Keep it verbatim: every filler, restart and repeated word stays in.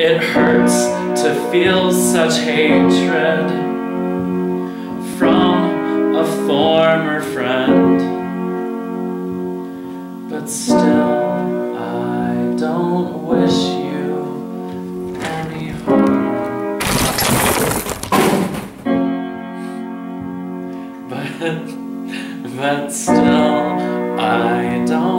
It hurts to feel such hatred from a former friend, but still I don't wish you any harm. But, but still I don't